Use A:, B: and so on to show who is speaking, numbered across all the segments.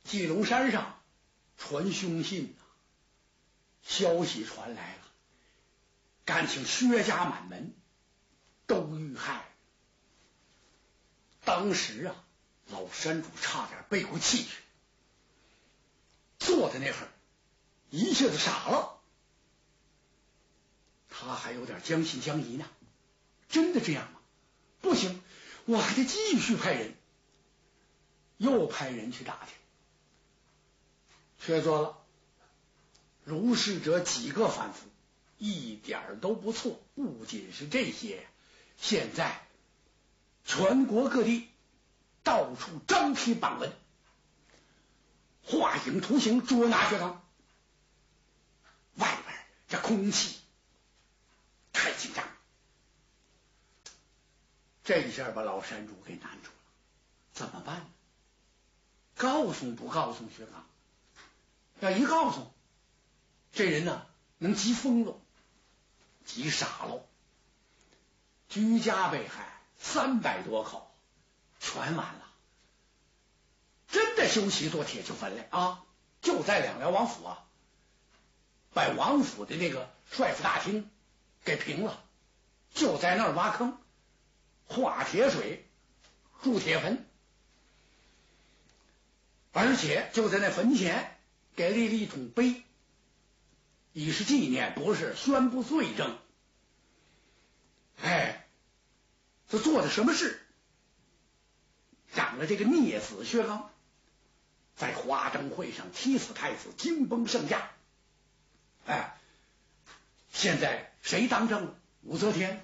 A: 鸡笼山上传凶信呐，消息传来了，敢请薛家满门都遇害。当时啊，老山主差点背过气去，坐在那会儿一下子傻了。他还有点将信将疑呢，真的这样吗？不行，我还得继续派人。又派人去打听，却说了如是者几个反复，一点都不错。不仅是这些，现在全国各地到处张贴榜文，画影图形，捉拿薛刚。外边这空气太紧张，这一下把老山主给难住了。怎么办呢？告诉不告诉薛刚？要一告诉，这人呢能急疯了，急傻了。居家被害300多口，全完了。真的修齐做铁就分了啊！就在两辽王府啊，把王府的那个帅府大厅给平了，就在那儿挖坑，化铁水，筑铁坟。而且就在那坟前给立了一桶碑，以示纪念，不是宣布罪证。哎，这做的什么事？让了这个孽子薛刚在花灯会上踢死太子，惊崩圣驾。哎，现在谁当政了？武则天。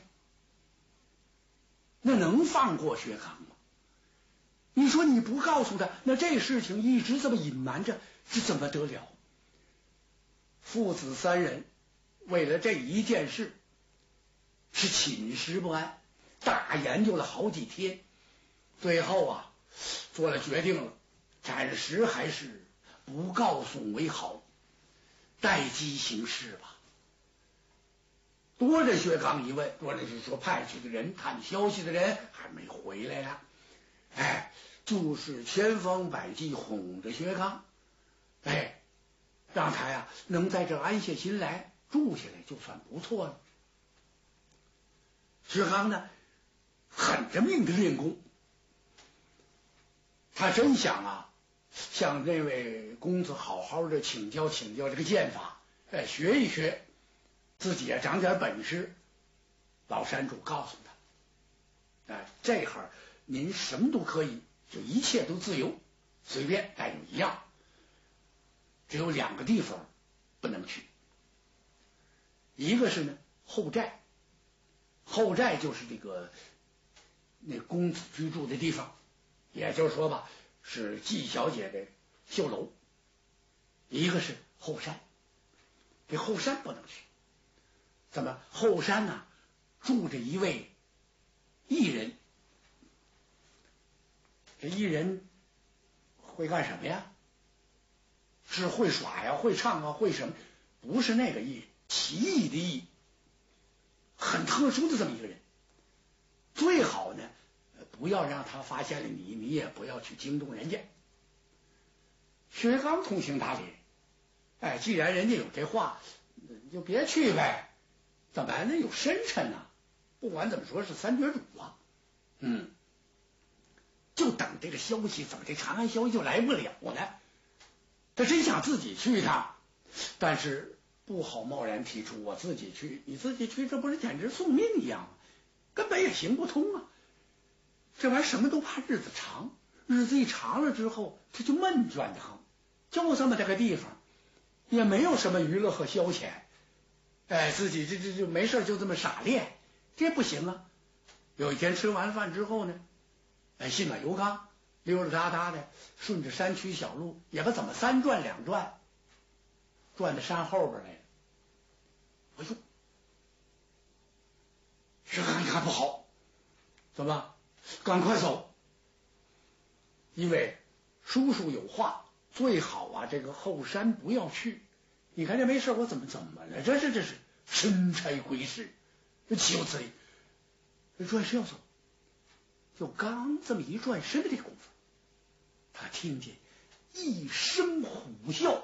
A: 那能放过薛刚吗？你说你不告诉他，那这事情一直这么隐瞒着，这怎么得了？父子3人为了这一件事是寝食不安，大研究了好几天，最后啊做了决定了，暂时还是不告诉为好，待机行事吧。多着薛刚一问，多着是说派去的人看消息的人还没回来呀。哎，就是千方百计哄着薛刚，哎，让他呀能在这安下心来，住下来就算不错了。薛刚呢狠着命的练功，他真想啊向那位公子好好的请教这个剑法，学一学，自己也长点本事。老山主告诉他，这会儿您什么都可以，就一切都自由，随便，但有一样，只有2个地方不能去。一个是呢后寨，后寨就是这个那公子居住的地方，也就是说吧，是季小姐的绣楼。一个是后山，这后山不能去。怎么后山呢住着一位艺人？这艺人会干什么呀？是会耍呀，会唱啊，会什么？不是那个艺，奇异的艺，很特殊的这么一个人。最好呢不要让他发现了你，你也不要去惊动人家。薛刚通情达理，既然人家有这话，就别去呗。怎么呢？有深沉呐，不管怎么说是3绝主啊。就等这个消息，怎么这长安消息就来不了呢？他真想自己去一趟，但是不好贸然提出我自己去。你自己去，这不是简直送命一样吗？根本也行不通啊。这玩意儿什么都怕日子长，日子一长了之后，他就闷倦的很。就这么这个地方，也没有什么娱乐和消遣，自己这没事就这么傻练，这不行啊。有一天吃完饭之后呢，心满油缸，溜溜达达的顺着山区小路，也不怎么3转2转，转到山后边来了。哎呦，薛刚一看不好，怎么？赶快走，因为叔叔有话，最好啊这个后山不要去。你看这没事，我怎么了？这是神差鬼事，这岂有此理！转身要走，就刚这么一转身的这功夫，他听见一声虎啸，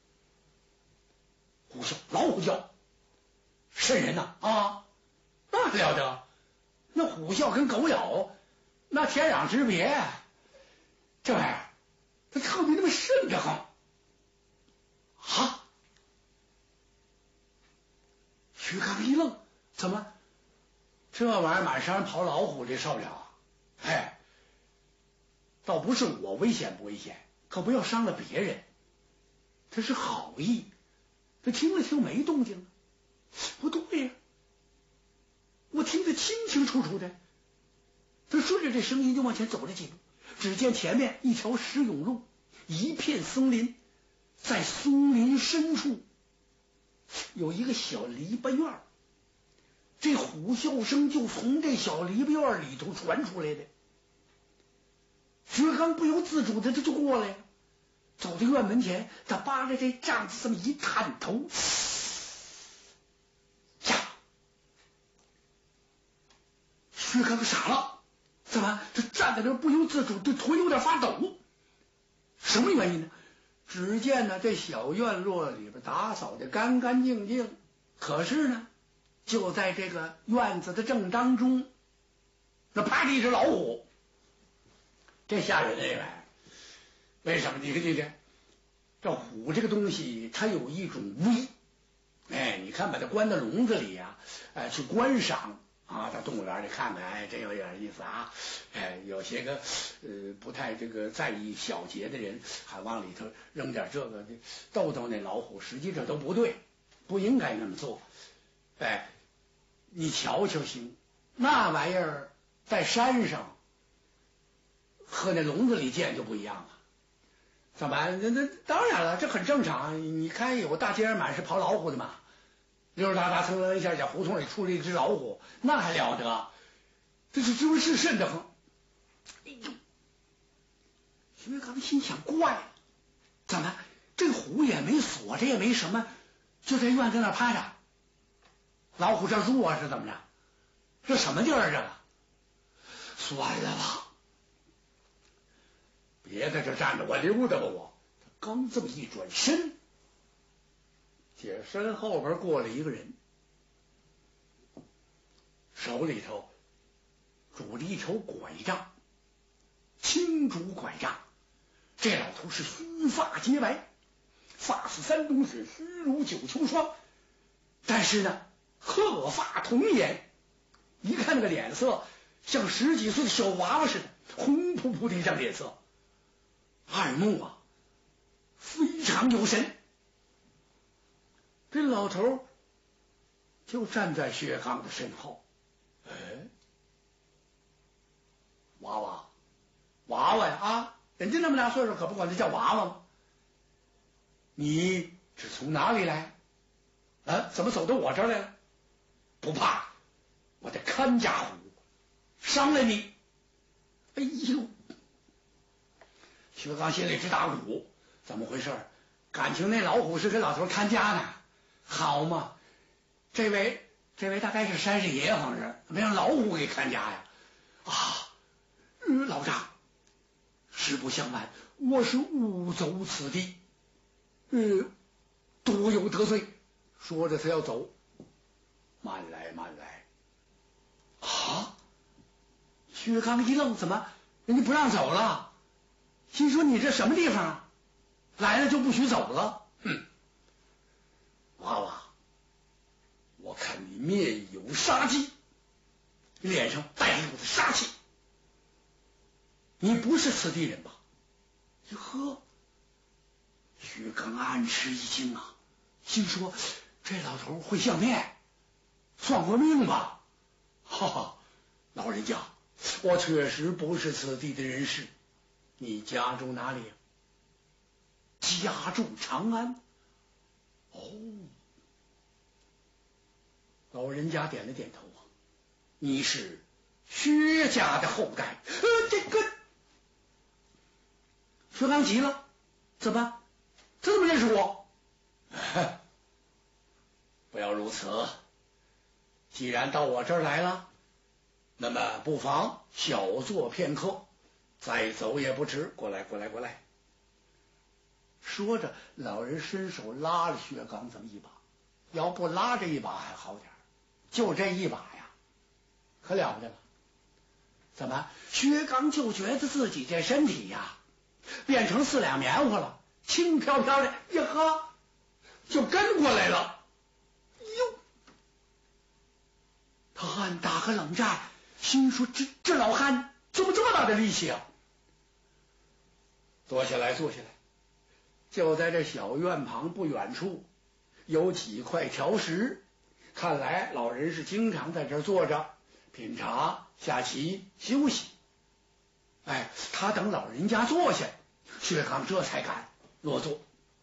A: 虎啸，老虎叫，瘆人呐啊！那了得，那虎啸跟狗咬，那天壤之别，这玩意儿，它特别那么瘆得慌啊！徐刚一愣，怎么这玩意儿满山跑老虎，这受不了啊？哎，倒不是我危险不危险，可不要伤了别人。这是好意，他听了听没动静，不对呀，我听得清清楚楚的。他顺着这声音就往前走了几步，只见前面一条石甬路，一片松林，在松林深处有一个小篱笆院，这虎啸声就从这小篱笆院里头传出来的。薛刚不由自主的他就过来了，走到院门前，他扒着这帐子这么一探头，呀！薛刚傻了，怎么这站在这不由自主，这腿有点发抖？什么原因呢？只见呢这小院落里边打扫的干干净净，可是呢就在这个院子的正当中，那趴着一只老虎，这吓人哎！为什么？你看这虎这个东西，它有一种威，哎，你看把它关到笼子里呀，去观赏啊，到动物园里看看，哎，真有点意思啊！哎，有些个不太这个在意小节的人，还往里头扔点这个逗逗那老虎，实际上都不对，不应该那么做。哎，你瞧瞧行，那玩意儿在山上和那笼子里见就不一样了。怎么？那当然了，这很正常。你看有大街上满是跑老虎的嘛，溜溜达达蹭蹭一下，在胡同里出了一只老虎，那还了得？这是瘆得慌。哎呦！薛刚心想，怪了，怎么这虎也没锁着，也没什么，就在院子那趴着，老虎这住啊是怎么着？这什么地儿啊？算了吧。别在这站着，我溜达吧我。他刚这么一转身，姐身后边过来一个人，手里头拄着一条拐杖，青竹拐杖。这老头是须发洁白，发似山冬雪，须如九秋霜，但是呢鹤发童颜，一看那个脸色像10几岁的小娃娃似的，红扑扑的一张脸色，二目啊非常有神。这老头就站在薛刚的身后。哎，娃娃呀啊，人家那么大岁数可不管他叫娃娃吗？你是从哪里来啊？怎么走到我这儿来了？不怕我的看家虎伤了你。哎呦，薛刚心里直打鼓，怎么回事？感情那老虎是给老头看家呢？好嘛，这位大概是山氏爷，好像是没让老虎给看家呀。啊，老丈，实不相瞒，我是误走此地，多有得罪。说着他要走，慢来。啊！薛刚一愣，怎么人家不让走了？心说你这什么地方啊？来了就不许走了？哼！娃娃，我看你面有杀机，脸上带着我的杀气，你不是此地人吧？呵！薛刚暗吃一惊啊，心说这老头会相面，算过命吧？哈哈，老人家，我确实不是此地的人士。你家住哪里？家住长安。哦，老人家点了点头啊。你是薛家的后代？这个薛刚急了，怎么？他怎么认识我？不要如此，既然到我这儿来了，那么不妨小坐片刻，再走也不迟。过来。 说着，老人伸手拉了薛刚这么一把，要不拉这一把还好点，就这一把呀，可了不得了。怎么？薛刚就觉得自己这身体呀，变成4两棉花了，轻飘飘的，呀哈，就跟过来了。哟，他暗打个冷战，心说这老汉怎么这么大的力气啊？坐下来。就在这小院旁不远处有几块条石，看来老人是经常在这儿坐着品茶、下棋、休息。他等老人家坐下，薛刚这才敢落座。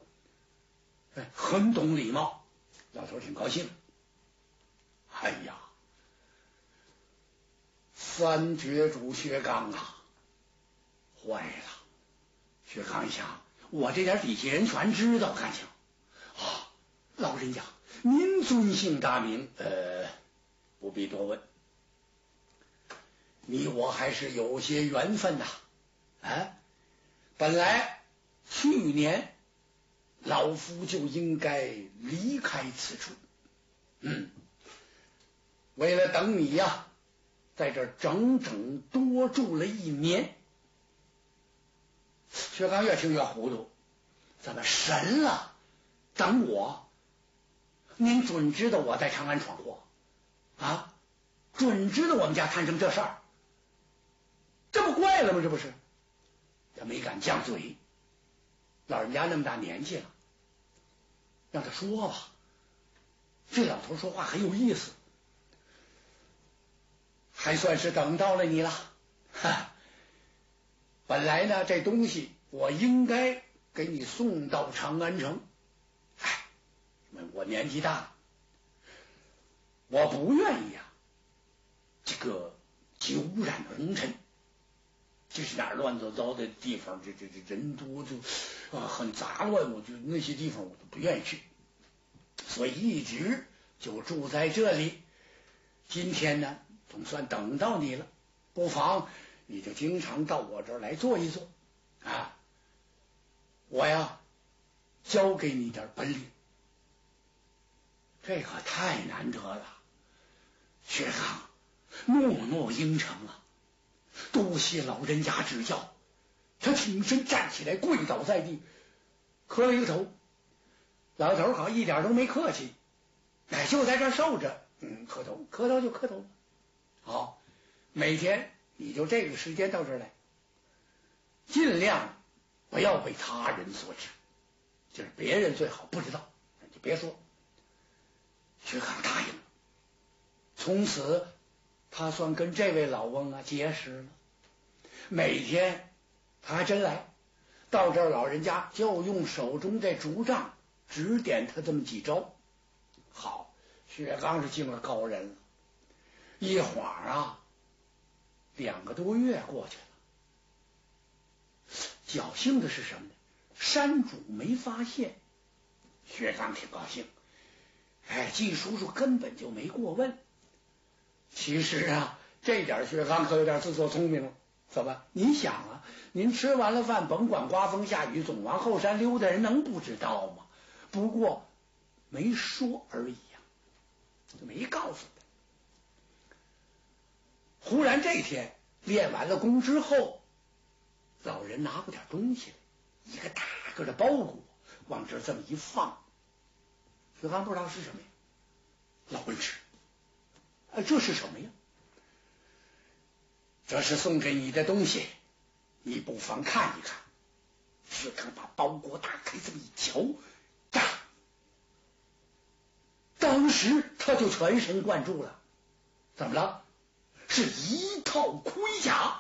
A: 很懂礼貌，老头挺高兴。哎呀，三绝主薛刚啊，坏了！薛刚一想，我这点底下人全知道，感情啊，老人家您尊姓大名？不必多问，你我还是有些缘分呐。本来去年老夫就应该离开此处，为了等你呀，在这整整多住了1年。薛刚越听越糊涂，怎么神了？等我？您准知道我在长安闯祸啊？准知道我们家摊成这事儿，这不怪了吗？这不是？他没敢犟嘴，老人家那么大年纪了，让他说吧。这老头说话很有意思，还算是等到了你了。本来呢，这东西我应该给你送到长安城，我年纪大了，我不愿意这个久染红尘。这是哪儿乱糟糟的地方？这人多就很杂乱，我就那些地方我都不愿意去，所以一直就住在这里。今天呢，总算等到你了，不妨你就经常到我这儿来坐一坐啊！我呀，教给你点本领，这可太难得了。薛刚诺应承了。多谢老人家指教，他挺身站起来，跪倒在地，磕了一个头。老头好一点都没客气，就在这受着，磕头就磕头。好，每天你就这个时间到这儿来，尽量不要被他人所知，就是别人最好不知道，就别说。薛刚答应了，从此他算跟这位老翁结识了。每天他还真来到这儿，老人家就用手中这竹杖指点他这么几招。好，薛刚是敬了高人了。一晃2个多月过去了。侥幸的是什么呢？山主没发现。薛刚挺高兴，季叔叔根本就没过问。其实这点薛刚可有点自作聪明了。怎么？你想您吃完了饭，甭管刮风下雨，总往后山溜达，人能不知道吗？不过没说而已就没告诉他。忽然这天练完了功之后，老人拿过点东西来，一个大个的包裹，往这这么一放。薛刚不知道是什么呀，老问吃，这是什么呀？这是送给你的东西，你不妨看一看。薛刚把包裹打开，这么一瞧，当时他就全神贯注了。怎么了？是一套盔甲。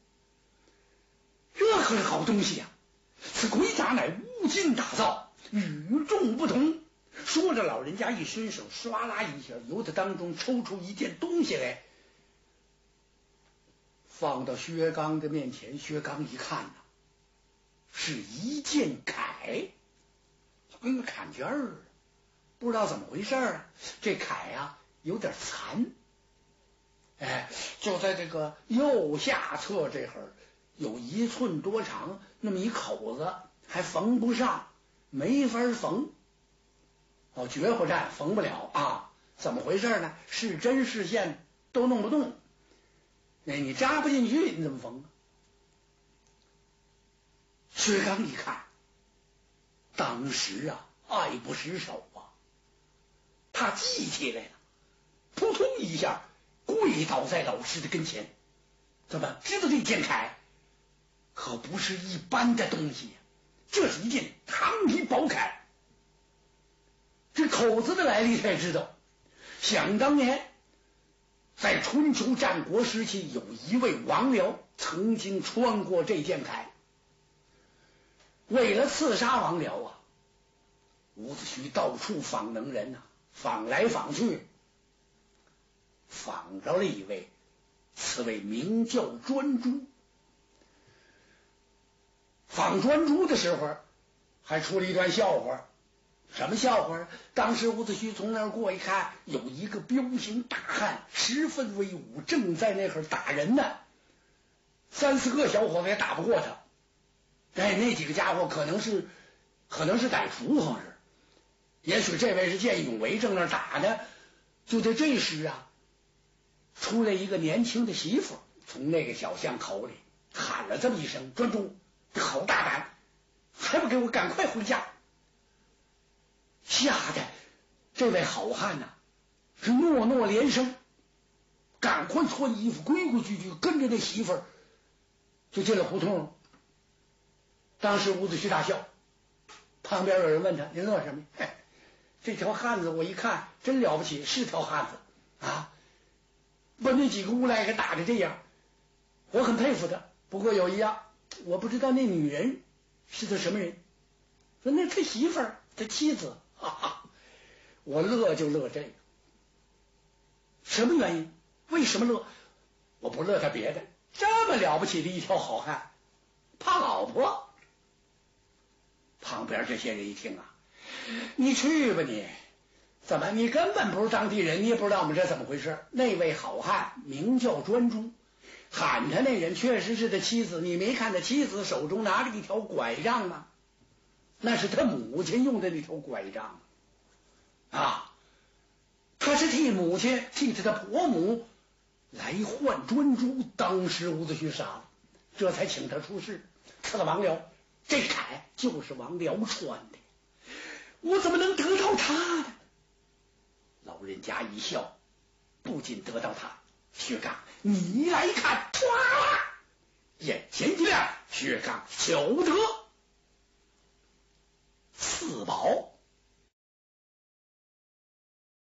A: 这可是好东西此盔甲乃无尽打造，与众不同。说着，老人家一伸手，唰啦一下，由他当中抽出一件东西来，放到薛刚的面前。薛刚一看是一件铠，跟个坎肩儿，不知道怎么回事这铠有点残，就在这个右下侧这会儿有1寸多长，那么一口子还缝不上， 没法缝。哦，绝户战缝不了啊？怎么回事呢？是针是线都弄不动，你扎不进去，你怎么缝啊？薛刚一看，当时啊，爱不释手啊，他记起来了，扑通一下跪倒在老师的跟前。怎么知道这剑铠可不是一般的东西，这是一件唐皮宝铠。这口子的来历才知道，想当年在春秋战国时期，有一位王僚曾经穿过这剑铠。为了刺杀王僚啊，伍子胥到处访能人呐，访来访去，访着了一位，此位名叫专诸。访专诸的时候，还出了一段笑话。什么笑话？当时伍子胥从那儿过一看，有一个彪形大汉，十分威武，正在那会儿打人呢。3、4个小伙子也打不过他。那几个家伙可能是歹徒，好像是。也许这位是见义勇为，正那儿打呢。就在这时啊，出来一个年轻的媳妇，从那个小巷口里喊了这么一声：“专诸，好大胆，还不给我赶快回家！”吓得这位好汉呐，是诺诺连声，赶快穿衣服，规规矩矩跟着那媳妇儿就进了胡同。当时伍子胥大笑，旁边有人问他：“你乐什么？”这条汉子我一看真了不起，是条汉子啊！把那几个无赖给打的这样，我很佩服他。不过有一样，我不知道那女人是他什么人。说那他媳妇儿，他妻子。哈哈，我乐就乐这个。什么原因？为什么乐？我不乐他别的，这么了不起的一条好汉，怕老婆。旁边这些人一听啊，你去吧你，怎么你根本不是当地人，你也不知道我们这怎么回事？那位好汉名叫专诸，喊他那人确实是他妻子。你没看他妻子手中拿着一条拐杖吗？那是他母亲用的那条拐杖啊，他是替母亲，替他的婆母来换专诸。当时伍子胥傻了，这才请他出示。他的王僚，这铠就是王僚穿的，我怎么能得到他呢？老人家一笑，不仅得到他，薛刚你来看，唰，眼前一亮，薛刚晓得四宝。